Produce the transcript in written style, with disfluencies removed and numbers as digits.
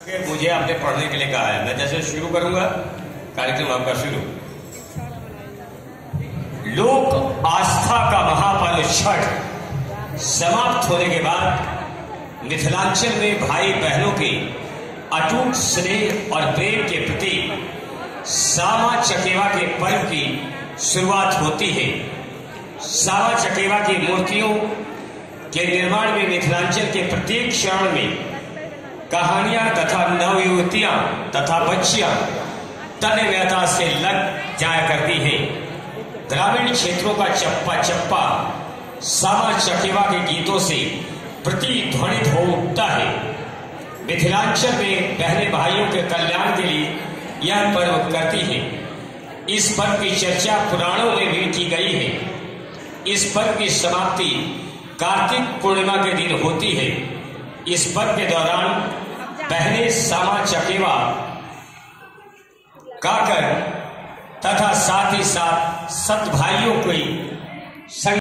मुझे आपने पढ़ने के लिए कहा है। मैं जैसे शुरू करूंगा कार्यक्रम आपका शुरू। लोक आस्था का महापर्व छठ समाप्त होने के बाद मिथिलांचल में भाई बहनों के अटूट स्नेह और प्रेम के प्रति सामा चकेवा के पर्व की शुरुआत होती है। सामा चकेवा की मूर्तियों के निर्माण में मिथिलांचल के प्रत्येक चरण में कहानियां तथा नवयुवतियां तथा बच्चियां तन्मयता से लग जाया करती हैं। ग्रामीण क्षेत्रों का चप्पा चप्पा सामा चकेवा के गीतों से प्रतिध्वनित हो उठता है। मिथिलांचल में बहने भाइयों के कल्याण के लिए यह पर्व करती है। इस पर्व की चर्चा पुराणों में भी की गई है। इस पर्व की समाप्ति कार्तिक पूर्णिमा के दिन होती है। इस पर्व के दौरान बहनें सामा चकेवा गाकर तथा साथ ही साथ सत भाइयों को